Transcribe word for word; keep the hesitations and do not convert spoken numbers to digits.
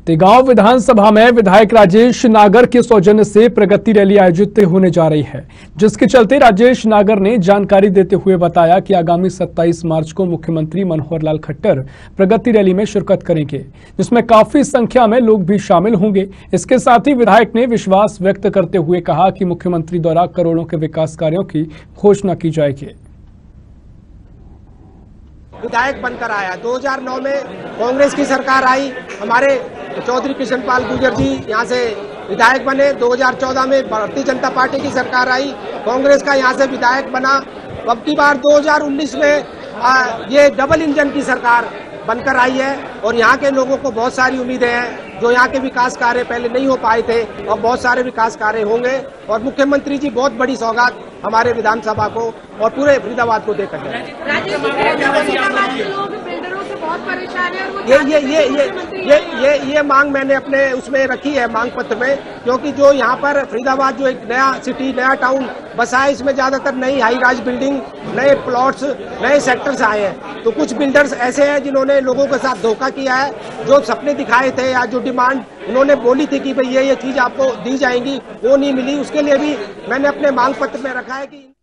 तेगांव विधानसभा में विधायक राजेश नागर के सौजन्य से प्रगति रैली आयोजित होने जा रही है, जिसके चलते राजेश नागर ने जानकारी देते हुए बताया कि आगामी सत्ताईस मार्च को मुख्यमंत्री मनोहर लाल खट्टर प्रगति रैली में शिरकत करेंगे, जिसमें काफी संख्या में लोग भी शामिल होंगे। इसके साथ ही विधायक ने विश्वास व्यक्त करते हुए कहा कि मुख्यमंत्री द्वारा करोड़ों के विकास कार्यों की घोषणा की जाएगी। विधायक बनकर आया दो हज़ार नौ में कांग्रेस की सरकार आई, हमारे चौधरी कृष्ण पाल गुर्जर जी यहाँ से विधायक बने। दो हज़ार चौदह में भारतीय जनता पार्टी की सरकार आई, कांग्रेस का यहाँ से विधायक बना। अब की बार दो हज़ार उन्नीस में आ, ये डबल इंजन की सरकार बनकर आई है और यहाँ के लोगों को बहुत सारी उम्मीदें हैं। जो यहाँ के विकास कार्य पहले नहीं हो पाए थे और बहुत सारे विकास कार्य होंगे और मुख्यमंत्री जी बहुत बड़ी सौगात हमारे विधानसभा को और पूरे फरीदाबाद को देकर ये ये ये ये ये ये ये मांग मैंने अपने उसमें रखी है मांग पत्र में, क्योंकि जो यहाँ पर फरीदाबाद जो एक नया सिटी नया टाउन बसा है, इसमें ज्यादातर नई हाई राइज बिल्डिंग, नए प्लॉट्स, नए सेक्टर्स आए हैं। तो कुछ बिल्डर्स ऐसे हैं जिन्होंने लोगों के साथ धोखा किया है। जो सपने दिखाए थे या जो डिमांड उन्होंने बोली थी कि भाई ये ये चीज आपको दी जाएंगी, वो नहीं मिली। उसके लिए भी मैंने अपने मांग पत्र में रखा है कि